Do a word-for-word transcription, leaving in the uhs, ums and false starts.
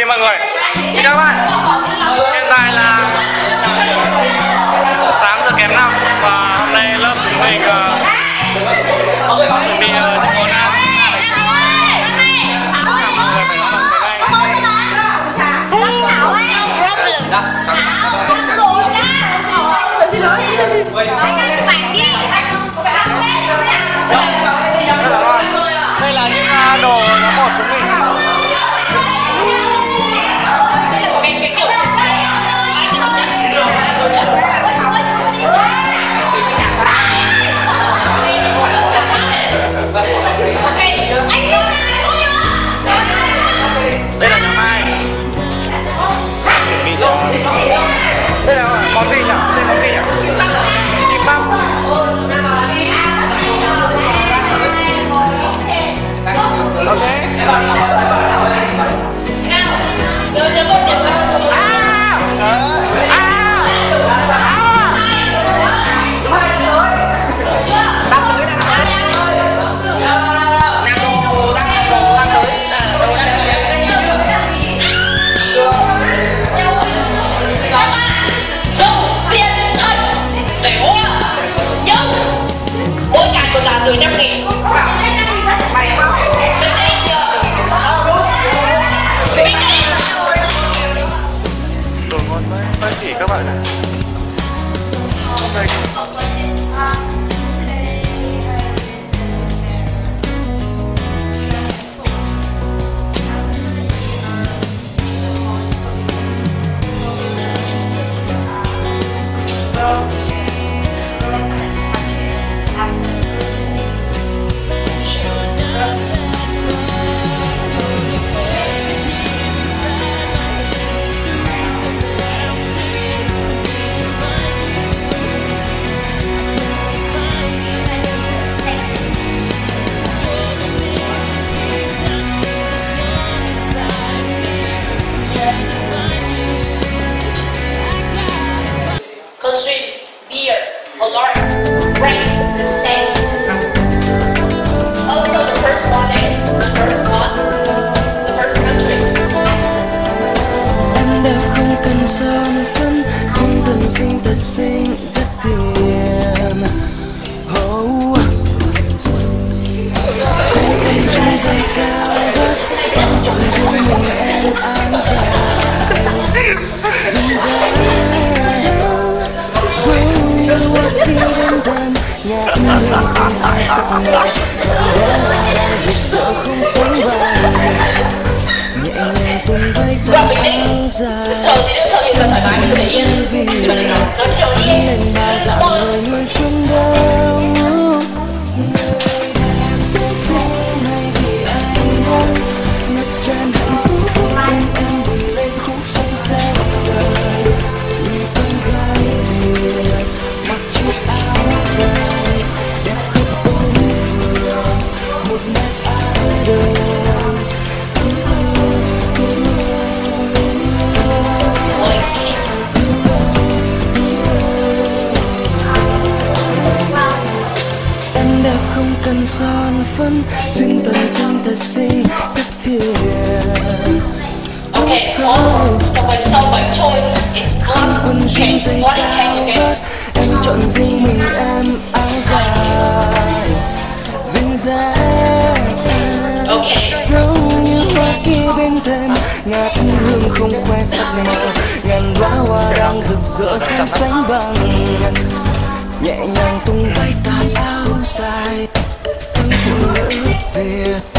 mọi người. Chào các bạn. Hiện tại là tám giờ kém năm và hôm nay lớp chúng mình uh, chuẩn bị uh, những món ăn. Đây là những uh, đồ nhóm một chúng mình. Đây là nhóm hai. Chuẩn bị cho. Đây là món gì nhỉ? Đây là món gì nhỉ? Kim bắp. từ năm nghìn đồ ngon quá, ba chỉ các bạn ạ. Đây. beer, alert, break, the same. Also, the first one is the first one, the first country. Em đã không cần son phấn, không tâm sinh thật xinh rất hiền. Oh, không cần chân dây cao vất, em chọn riêng mình em áo dài. Dừng dây khi đến thăm nhạc nhưng không ai phận nợ đèn hoa rực rỡ không sánh bằng nhẹ nhàng tung bay tóc áo dài em vì nên bao dạng người người phương đâu người đẹp dễ xinh hay vì anh đâu ngập tràn hạnh phúc cùng em bừng lên khúc xuân sang đời vì con gái Việt mặc chiếc áo dài đẹp khắp bốn phường một nét áo đường. Em đẹp không cần son phấn, duyên tầm xinh thật xinh rất thiệt. Okay, so, so my, so my choice is black. Okay, what can you get? Em chọn riêng mình em áo dài duyên dáng Okay. giống như hoa kia bên thềm ngát hương không khoe sắc màu ngàn đóa hoa đang rực rỡ không sánh bằng nhẹ nhàng tung bay tà áo dài phụ nữ Việt.